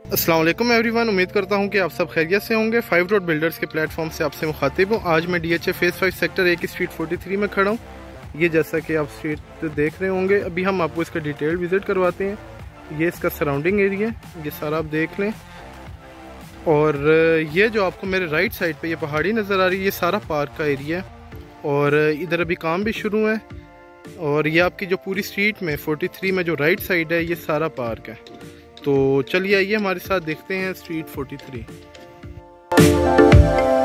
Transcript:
अस्सलाम वालेकुम एवरीवन, उम्मीद करता हूं कि आप सब खैरियत से होंगे। 5 रोड बिल्डर्स के प्लेटफॉर्म से आपसे मुखातिब हूं। आज मैं DHA फेज़ 5 सेक्टर 1 स्ट्रीट 43 में खड़ा हूं। ये जैसा कि आप स्ट्रीट देख रहे होंगे, अभी हम आपको इसका डिटेल विज़िट करवाते हैं। ये इसका सराउंडिंग एरिया, ये सारा आप देख लें। और ये जो आपको मेरे राइट साइड पे ये पहाड़ी नज़र आ रही है, ये सारा पार्क का एरिया है। और इधर अभी काम भी शुरू है। और ये आपकी जो पूरी स्ट्रीट में 43 में जो राइट साइड है, ये सारा पार्क है। तो चलिए आइए हमारे साथ देखते हैं स्ट्रीट 43।